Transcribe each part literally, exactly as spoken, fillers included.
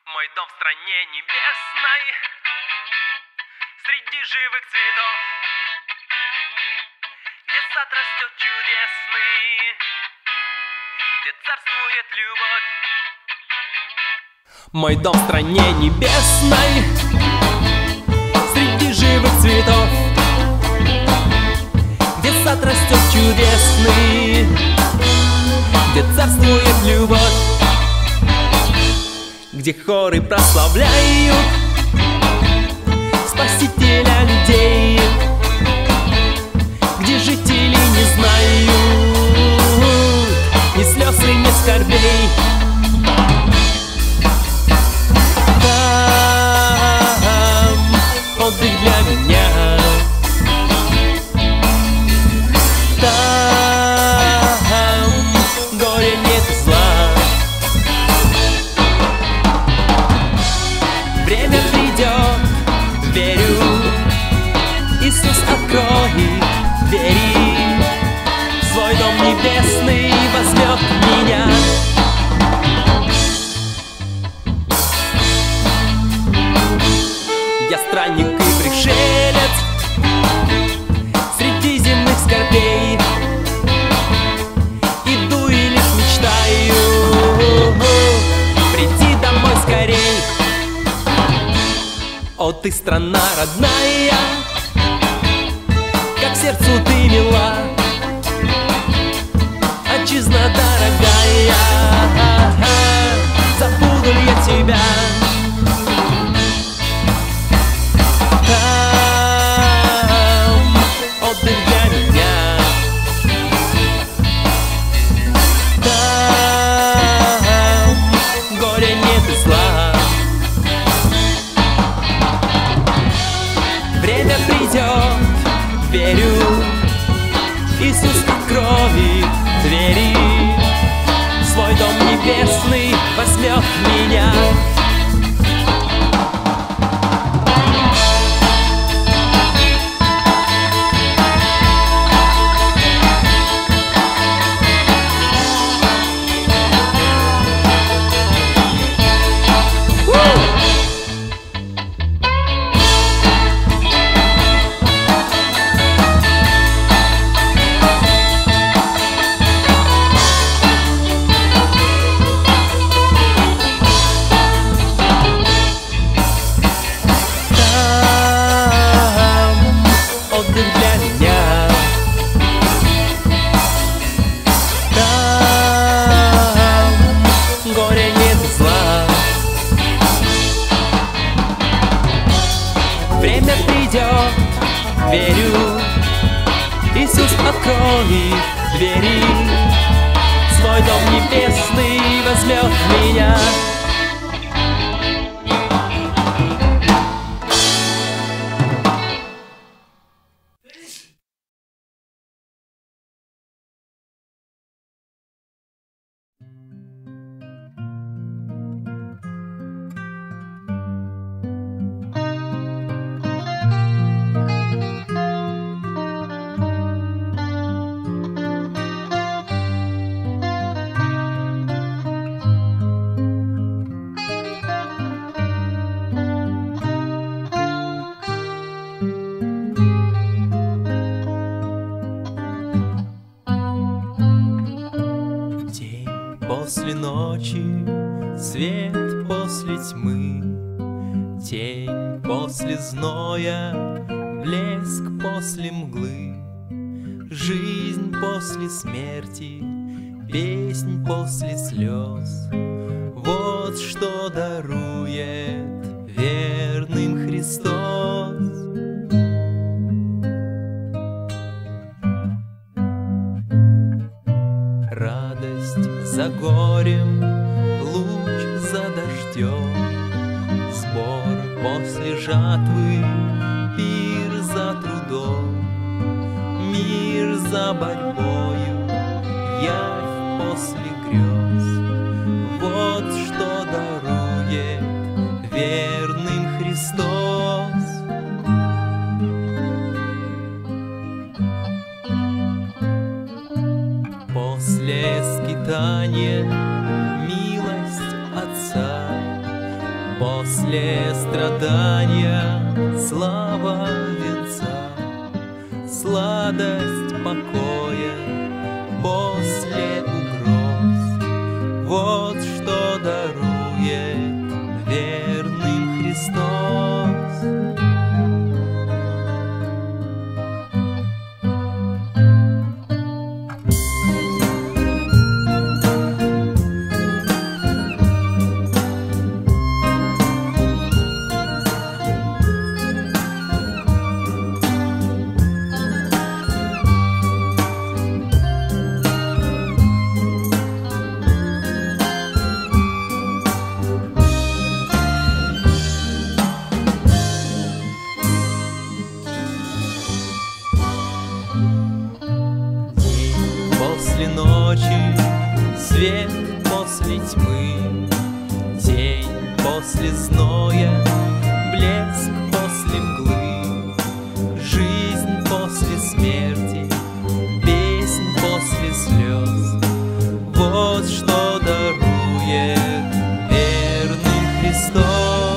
Мой дом в стране небесной, среди живых цветов, где сад растет чудесный, где царствует любовь. Мой дом в стране небесной, среди живых цветов, где сад растет чудесный, где царствует любовь, где хоры прославляют Спасителя людей, где жители не знают ни слез и ни скорбей. Там отдых для меня, там горя нет и зла. Время придет, верю, Иисус, открой двери, свой дом небесный возьмет меня. Я странник и пришелец среди земных скорбей, иду и лишь мечтаю прийти домой скорей. О, ты страна родная, как сердцу ты мила, отчизна дорогая, забуду ли я тебя? Там отдых для меня, там горя нет и зла. Время придет, верю, Иисус, открой двери, свой дом небесный возьмет меня. Время придет, верю, Иисус, открой двери, свой дом небесный возьмет меня. После ночи, свет после тьмы, тень после зноя, блеск после мглы, жизнь после смерти, песнь после слез. Вот что дарует верным Христос. Радость за горем, луч за дождем, сбор после жатвы, пир за трудом, мир за борьбою, явь после грез. Вот что дарует верным Христос. После скитания милость Отца, После страдания слава венца, сладость покоя после угроз. Вот что дарует верным Христос. После ночи, свет после тьмы, день после зноя, блеск после мглы, жизнь после смерти, песнь после слез. Вот что дарует верный Христос.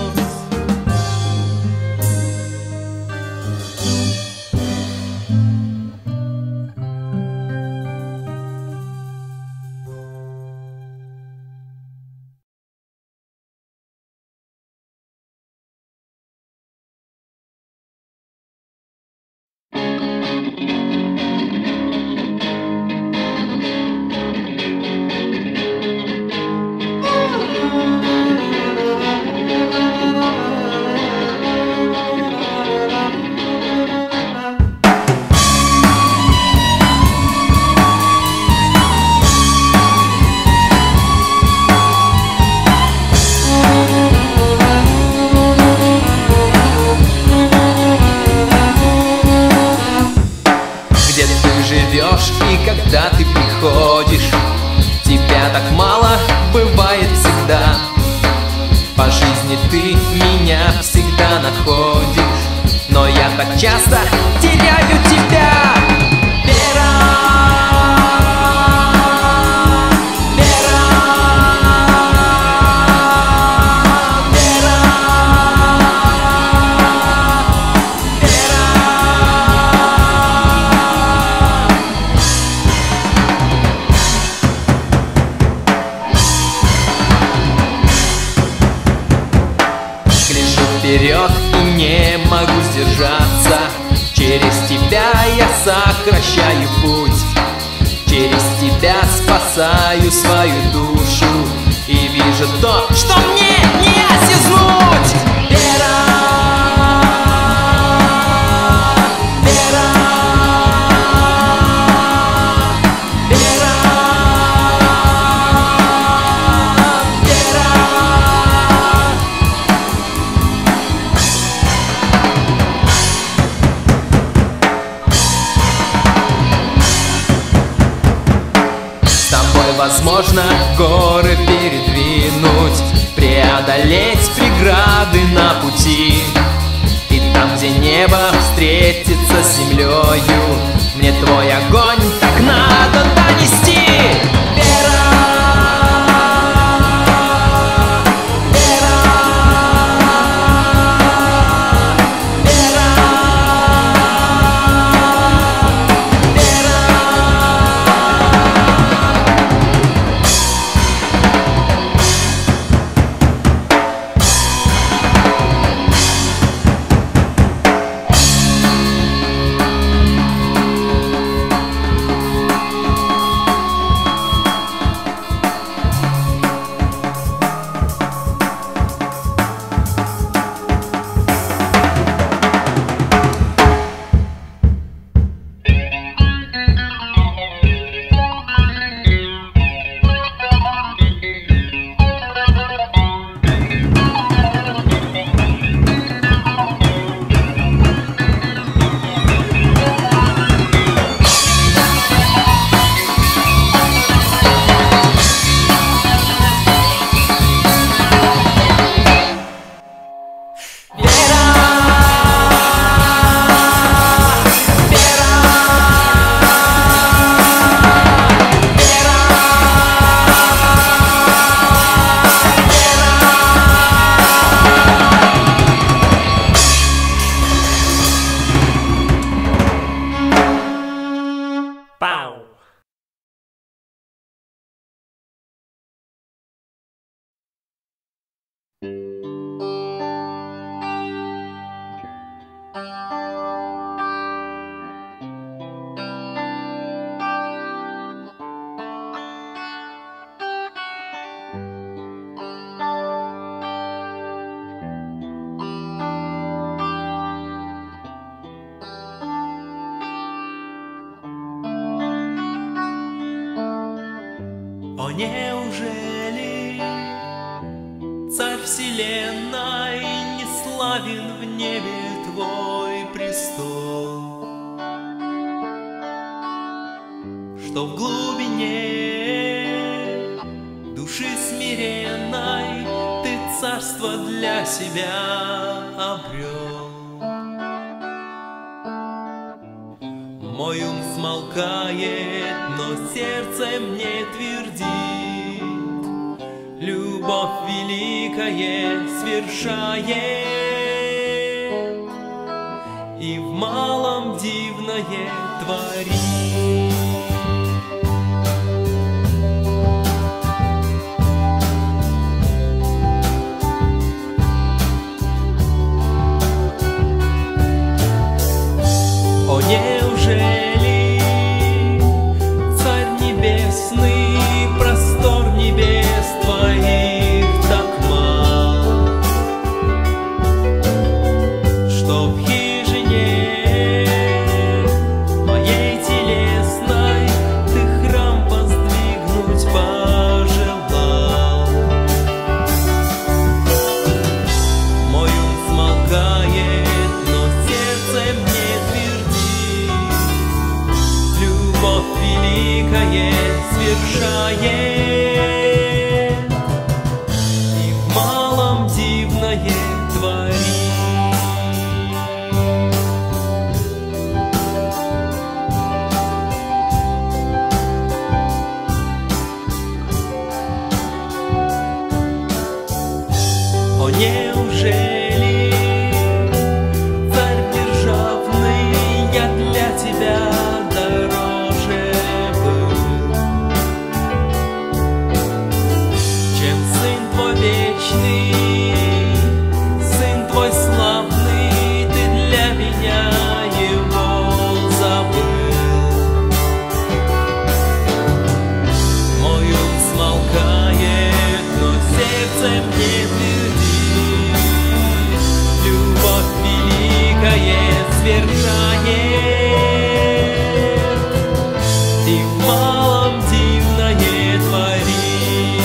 И когда ты приходишь, тебя так мало бывает всегда. По жизни ты меня всегда находишь, но я так часто теряю тебя. Вера, Вера, Вера, Вера. Вперед и не могу сдержаться. Через тебя я сокращаю путь, через тебя спасаю свою душу и вижу то, что мне не осязнуть. Вера, Вера, Вера, Вера. Возможно, горы передвинуть, преодолеть преграды на пути. И там, где небо встретится с землею, мне твой огонь так надо донести. Вера, Вера, Вера, Вера. неужели Царь вселенной не славен в небе твой престол, что в глубине души смиренной ты царство для себя обрел. Мой ум смолкает, но сердце мне твердит, любовь великая свершает и в малом дивное творит. О, неужели Царь Небесный, простор небес твоих так мал, что в хижине моей телесной ты храм воздвигнуть пожелал? Мой ум смолкает, но сердце мне любовь великая свершает и в малом дивное творит. О, неужели Царь державный, я для тебя дороже был, чем Сын твой вечный, Сын твой славный, ты для меня его забыл. Мой ум смолкает, но сердце мне твердит, любовь великая свершает и в малом дивное творит.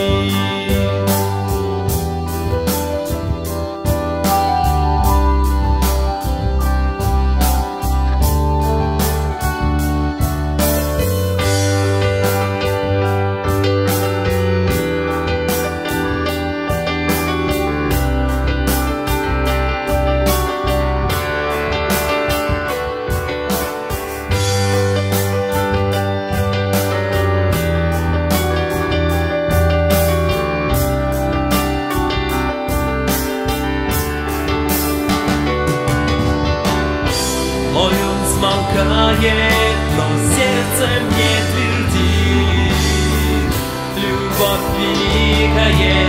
Мой ум смолкает, но сердце мне твердит, любовь великая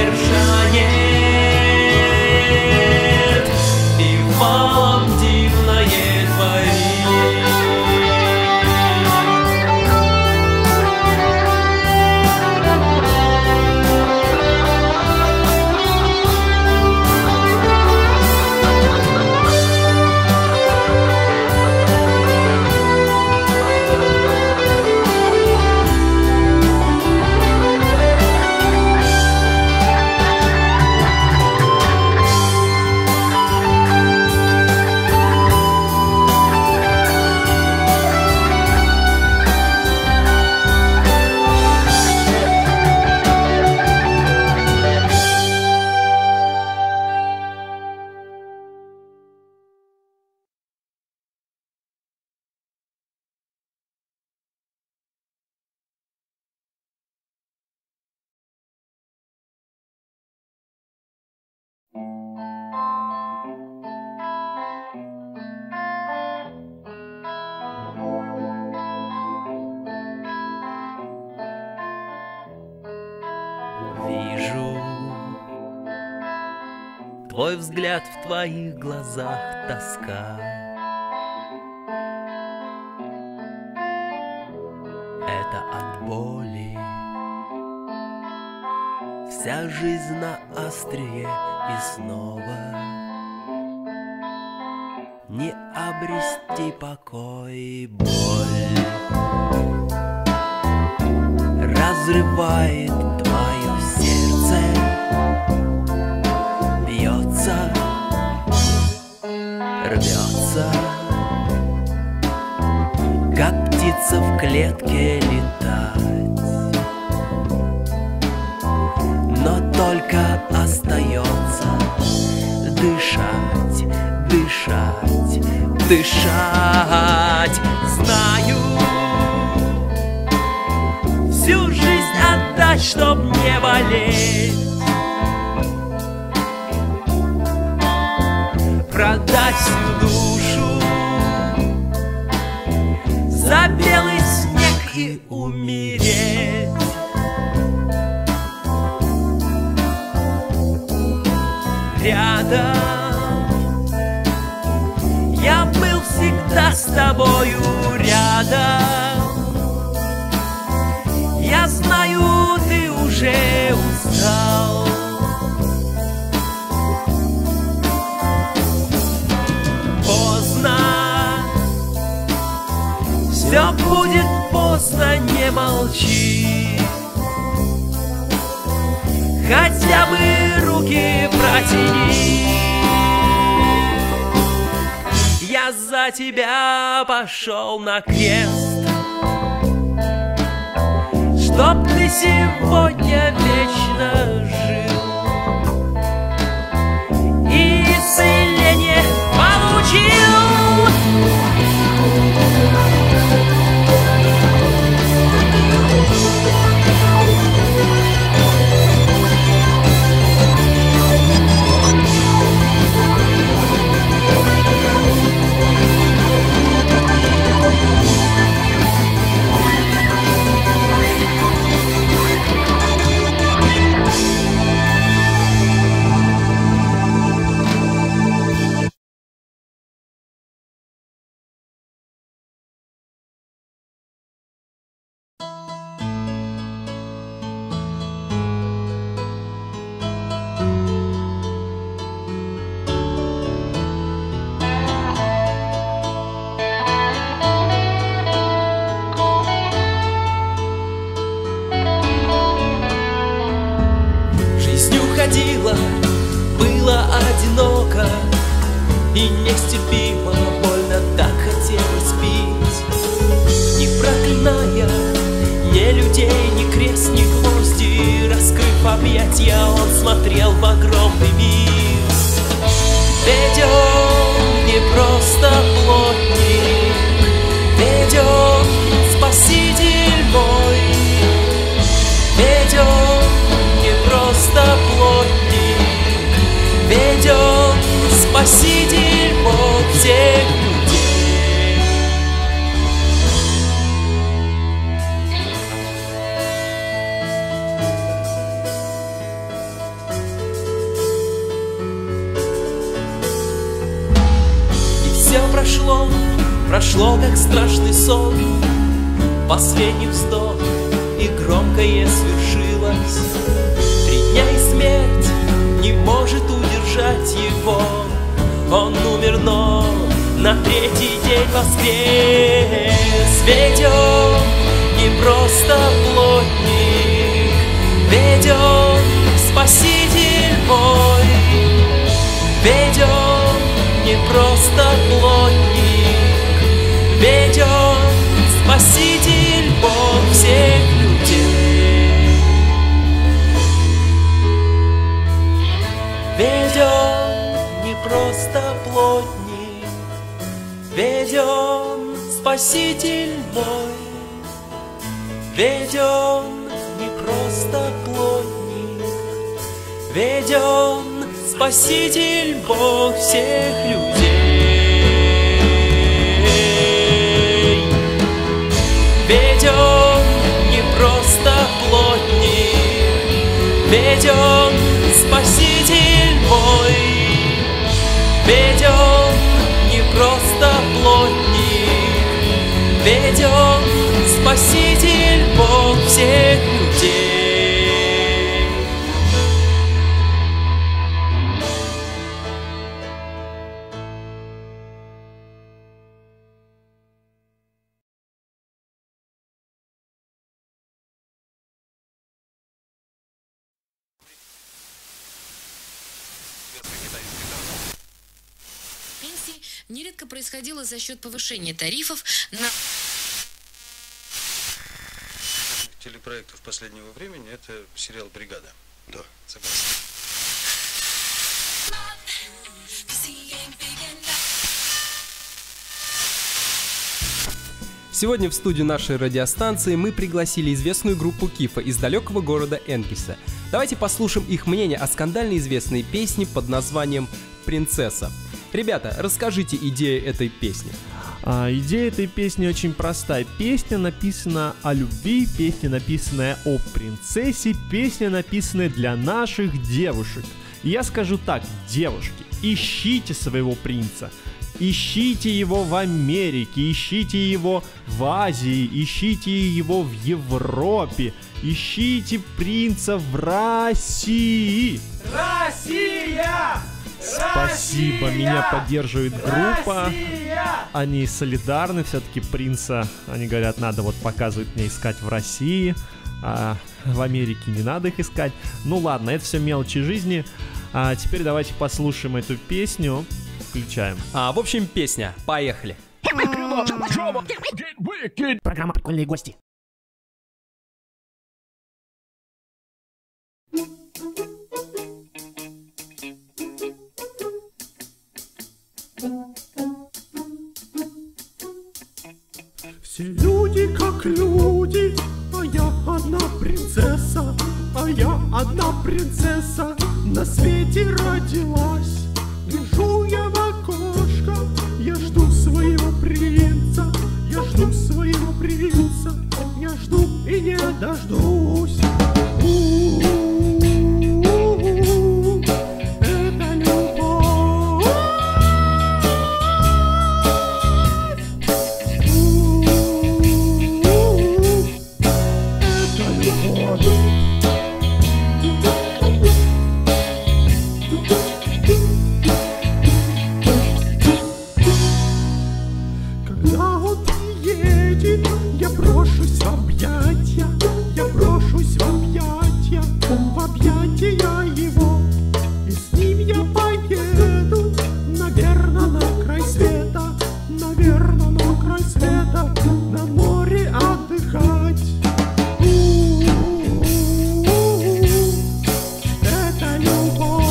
свершает и в малом дивное творит. Вижу твой взгляд, в твоих глазах тоска. Это от боли, вся жизнь на острие и снова не обрести покой и боль. разрывает твое сердце, бьется, рвется, как птица в клетке летать, но только остается дышать, дышать, дышать. Знаю, всю жизнь отдать, чтоб не болеть, продать всю душу за белый снег и умереть. Рядом я был всегда с тобою рядом. Я знаю, ты уже устал. Поздно, все будет поздно, не молчи. Хотя бы руки протяни. Я за тебя пошел на крест, чтоб ты сегодня вечно жил и исцеление получил. Ходила, было одиноко и нестерпимо больно, так хотелось пить. Не проклиная ни людей, ни крест, ни гвозди, раскрыв объятья, он смотрел в огромный мир. Ведь он не просто плотник, ведь он спаситель мой, ведь он не просто плотник, ведь он спаситель Бог всех людей. И все прошло, прошло как страшный сон, последний вздох, и громкое свершилось. Три дня и смерть не может удержать его. Он умер, но на третий день воскрес. Ведь он не просто плотник, ведь он спаситель мой. Ведь он не просто плотник, ведь он спаситель Бог всех людей. Ведь он не просто плотник, ведь он спаситель мой. Ведь он не просто плотник, ведь он спаситель Бог всех людей. Ведь он не просто плотник, ведь он спаситель мой. Ведь он не просто плотник, ведь он спаситель Бог всех людей. Пенсии нередко происходило за счет повышения тарифов на... Телепроектов последнего времени — это сериал «Бригада». Да. Согласен. Сегодня в студию нашей радиостанции мы пригласили известную группу Кифа из далекого города Энгельса. Давайте послушаем их мнение о скандально известной песне под названием «Принцесса». Ребята, расскажите идею этой песни. А, идея этой песни очень простая. Песня написана о любви, песня написанная о принцессе, песня написанная для наших девушек. И я скажу так, девушки, ищите своего принца. Ищите его в Америке, ищите его в Азии, ищите его в Европе, ищите принца в России. Россия! Спасибо, меня поддерживает группа. Россия! Они солидарны, все-таки принца, они говорят, надо вот показывать мне искать в России, а в Америке не надо их искать. Ну ладно, это все мелочи жизни. А теперь давайте послушаем эту песню. Включаем. А, в общем, песня. Поехали. Программа «Прикольные гости». Все люди как люди, а я одна принцесса, а я одна принцесса на свете родилась. Гляжу я в окошко, я жду своего принца, я жду своего принца, я жду и не дождусь. У-у-у-у, это любовь. У-у-у-у, это любовь. Я брошусь в объятья, я брошусь в объятья, в объятья его, и с ним я поеду, наверно, на край света, наверно, на край света, на море отдыхать. У-у-у-у, это любовь.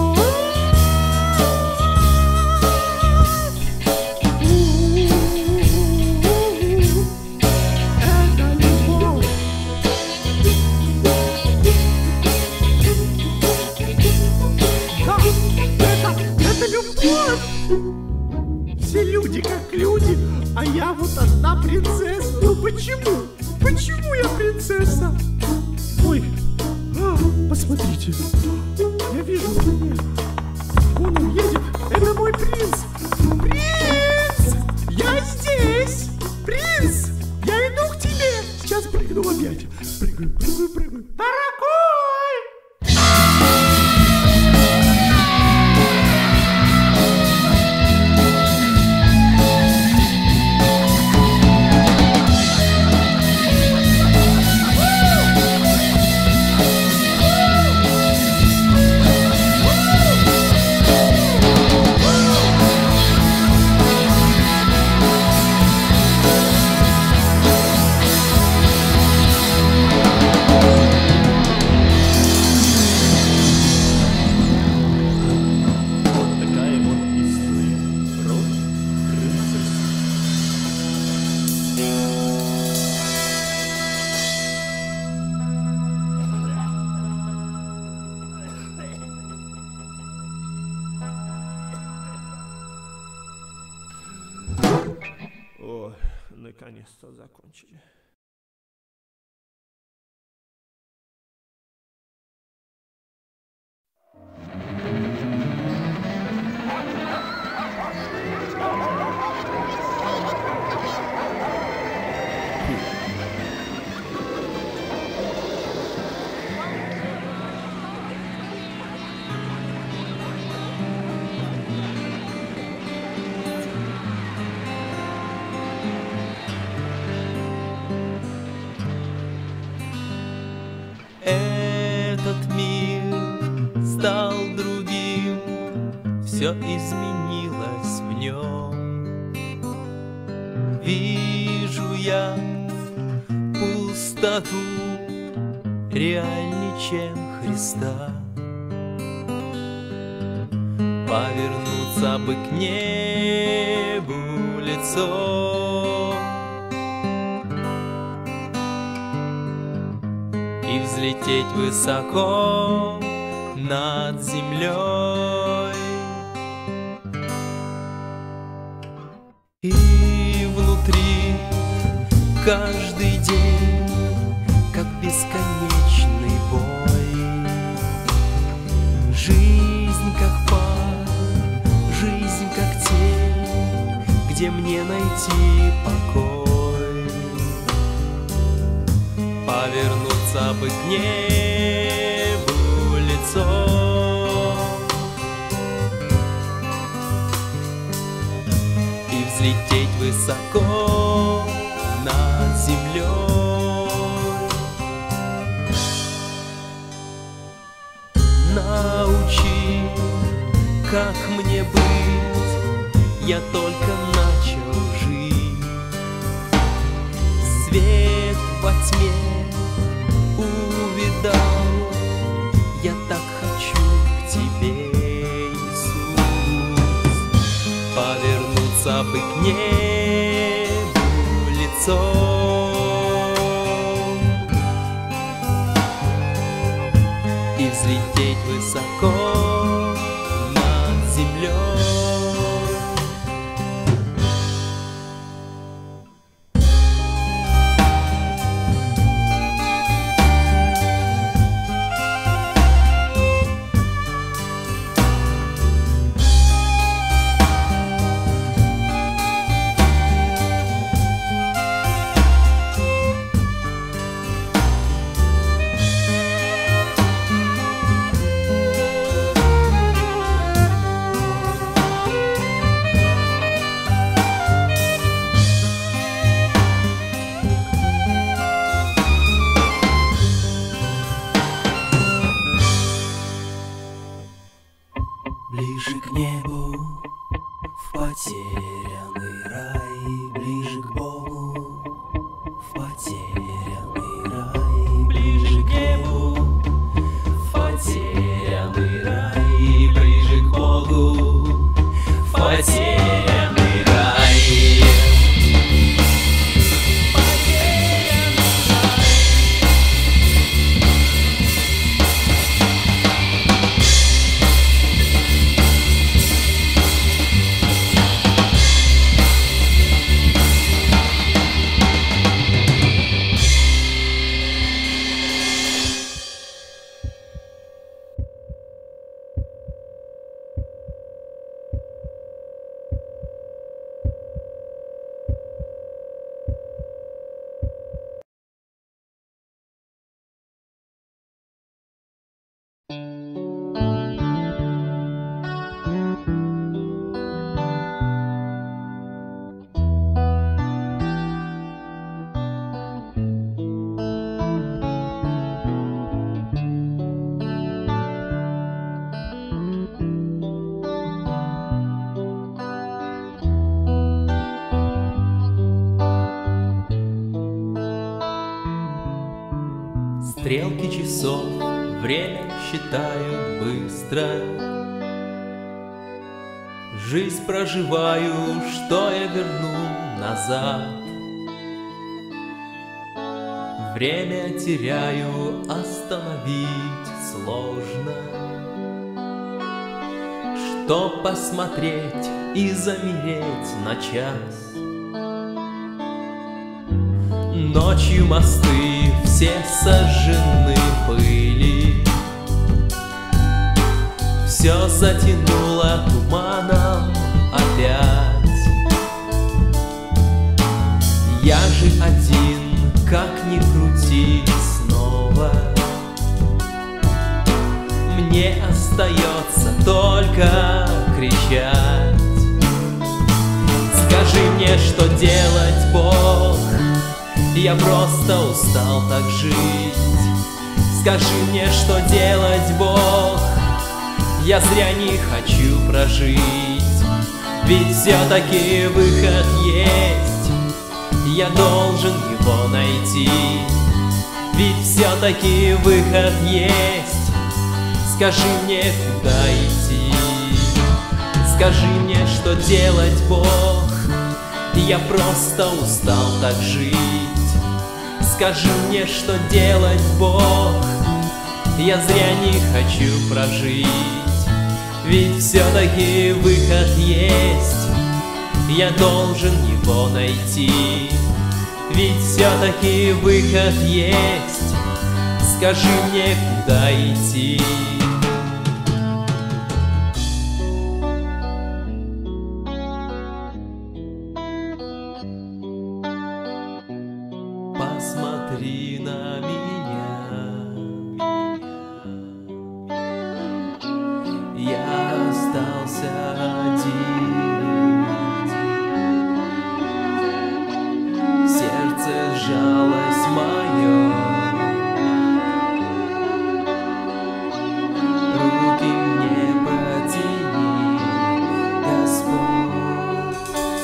Все люди как люди, а я вот одна принцесса. Ну почему? Почему я принцесса? Ой, а, посмотрите, я вижу, вон он едет, это мой принц. Принц, я здесь. Принц, я иду к тебе. Сейчас прыгну в объятия. Прыгаю, прыгаю, прыгаю. Дорогой! О, наконец-то закончили. все изменилось в нем. Вижу я пустоту реальней, чем Христа. Повернуться бы к небу лицом и взлететь высоко над землей. И внутри каждый день, как бесконечный бой. Жизнь как пар, жизнь как тень, где мне найти покой. Повернуться бы к небу лицом и взлететь высоко над землей. Научи, как мне быть, я только начал жить. Свет во тьме увидал, я так хочу к тебе, Иисус. Повернуться бы к небу лицом и взлететь высоко над землей. Ближе к небу, в потерянный рай, ближе к Богу, в потерянный рай, ближе к небу, в потерянный рай, ближе к Богу, в потерянный рай. Стрелки часов время считают быстро. Жизнь проживаю, что я верну назад. Время теряю, остановить сложно. Что посмотреть и замереть на час. Ночью мосты все сожжены пыли. Все затянуло туманом опять. Я же один, как ни крути снова. Мне остается только кричать. Скажи мне, что делать, Бог? Я просто устал так жить. Скажи мне, что делать, Бог? я зря не хочу прожить. Ведь все-таки выход есть, я должен его найти. Ведь все-таки выход есть, скажи мне, куда идти. Скажи мне, что делать, Бог, я просто устал так жить. Скажи мне, что делать, Бог, я зря не хочу прожить. Ведь все-таки выход есть, я должен его найти. Ведь все-таки выход есть, скажи мне, куда идти. Посмотри на меня, я остался один. Сердце сжалось мое, руки мне протяни, Господь.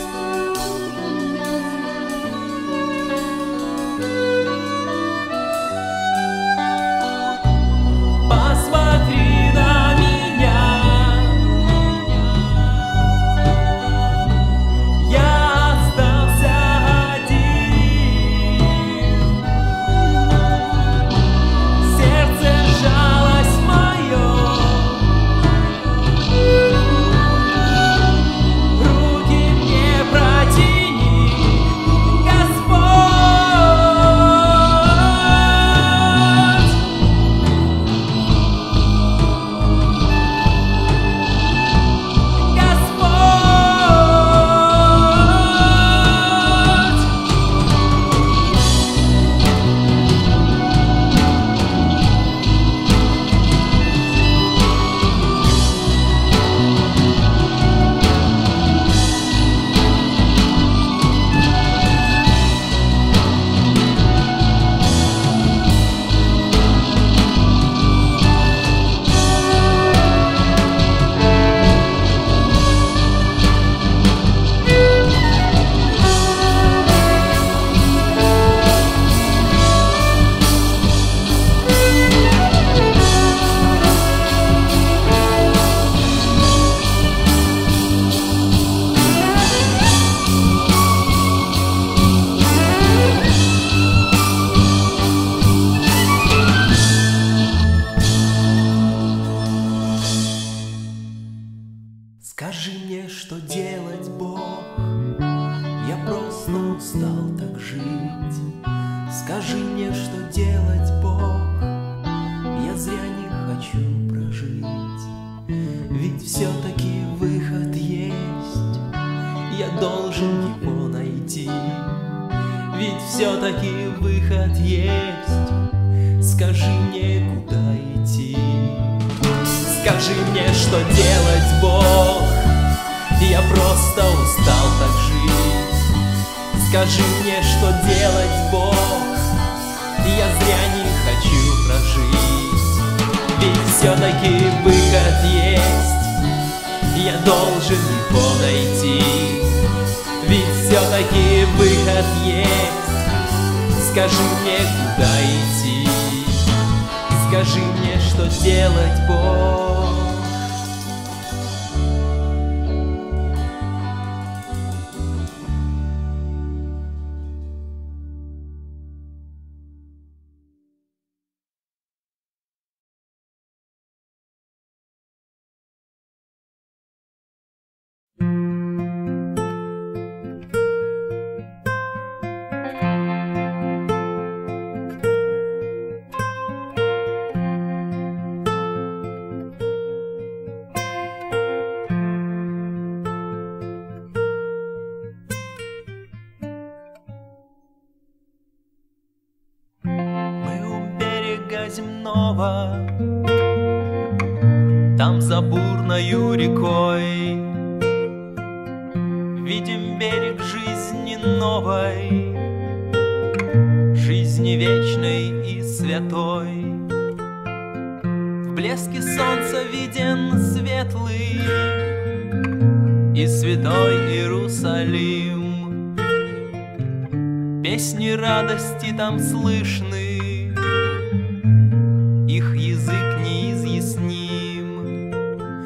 Посмотри на меня, я остался один. Сердце сжалось мое, руки мне протяни, Господь. Скажи мне, что делать, Бог, я просто устал так жить. Скажи мне, что делать, Бог, я зря не хочу прожить. Ведь все-таки выход есть, я должен его найти. Ведь все-таки выход есть, скажи мне, куда идти. Скажи мне, что делать, Бог, я просто устал так жить. Скажи мне, что делать, Бог, я зря не хочу прожить. Ведь все-таки выход есть, я должен его найти. Ведь все-таки выход есть, скажи мне, куда идти. Скажи мне, что делать, Бог. Земного, там за бурною рекой видим берег жизни новой, жизни вечной и святой. В блеске солнца виден светлый и святой Иерусалим. Песни радости там слышны, их язык неизъясним.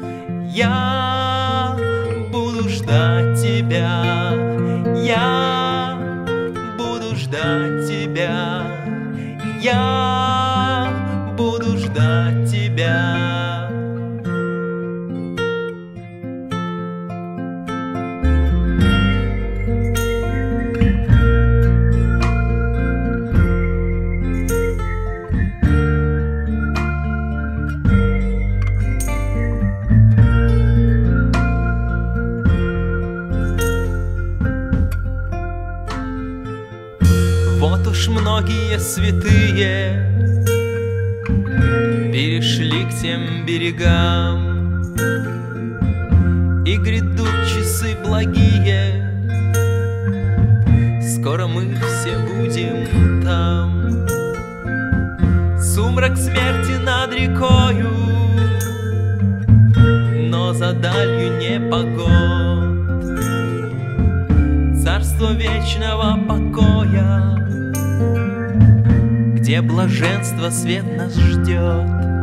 Я буду ждать тебя, я буду ждать тебя, я буду ждать тебя. Вот уж многие святые перешли к тем берегам, и грядут часы благие, скоро мы все будем там. Сумрак смерти над рекою, но за далью непогод. Царство вечного покоя, где блаженство свет нас ждет.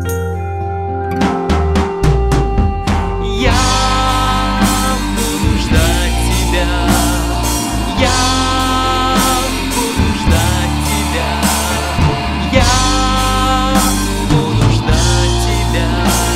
Я буду ждать тебя, я буду ждать тебя, я буду ждать тебя.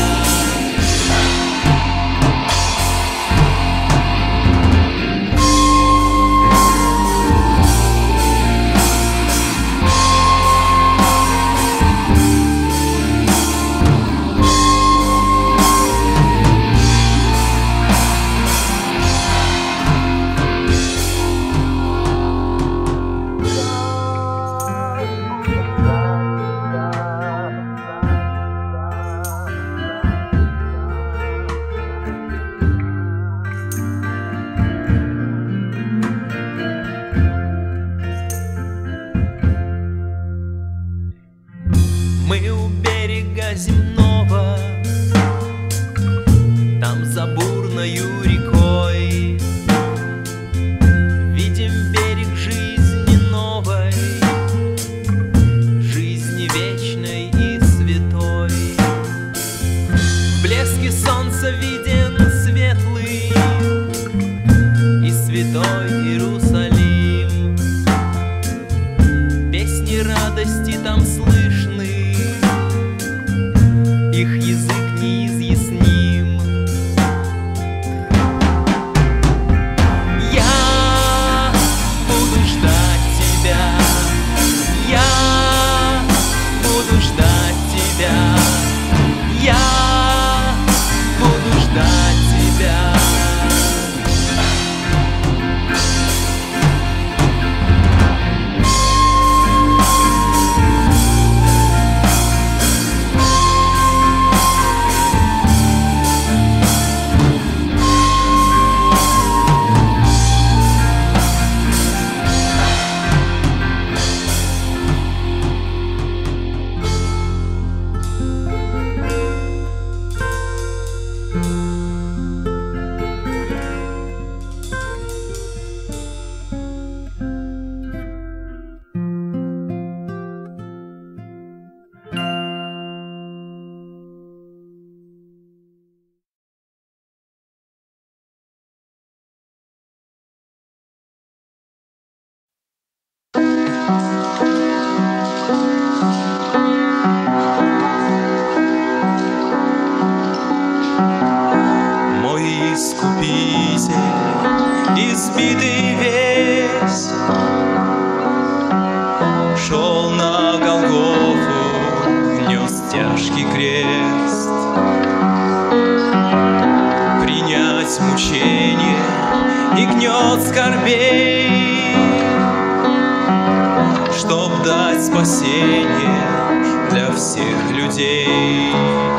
Мы у берега земного, там за бурною рекой видим берег жизни новой, жизни вечной и святой. В блеске солнца виден светлый и святой Иерусалим. Песни радости там слышны, их язык неизъясним. Я буду ждать тебя, я буду ждать тебя, я буду ждать тебя. Избитый весь шел на Голгофу, нес тяжкий крест. Принять мучение и гнет скорбей, чтоб дать спасение для всех людей.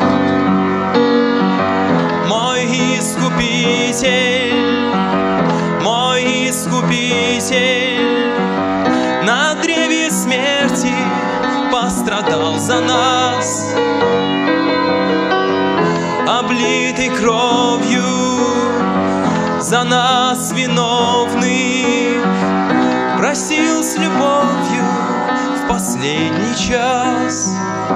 Мой Искупитель, мой Искупитель, на древе смерти пострадал за нас. нас виновных просил с любовью в последний час.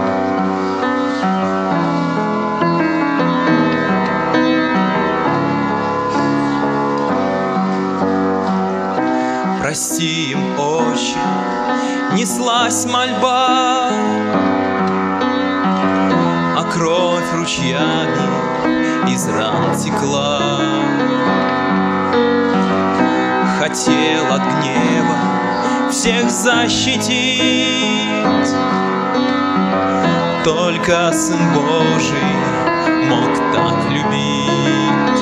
Прости им, Отче, неслась мольба, а кровь ручьями из ран текла. Хотел от гнева всех защитить, только Сын Божий мог так любить.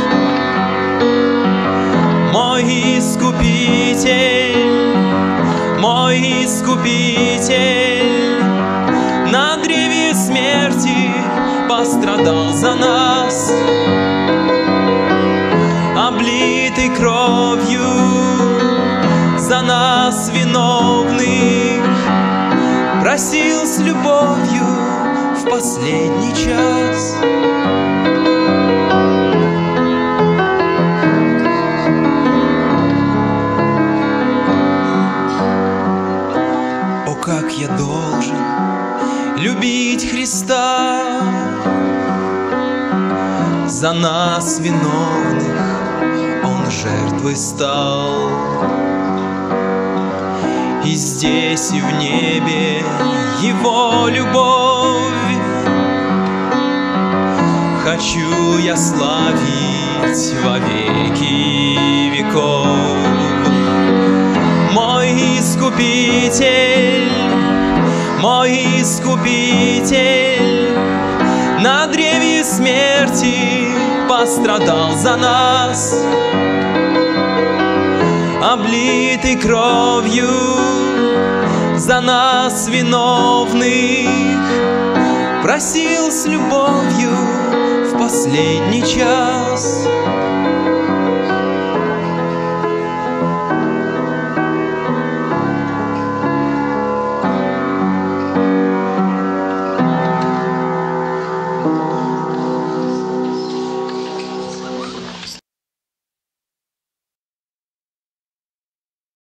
Мой Искупитель, мой Искупитель, на древе смерти пострадал за нас, облитый кровью за нас виновных, просил с любовью в последний час. О, как я должен любить Христа, за нас виновных Он жертвой стал. И здесь, и в небе Его любовь хочу я славить во веки веков. Мой Искупитель, мой Искупитель, на древе смерти пострадал за нас, облитый кровью за нас виновных, просил с любовью в последний час.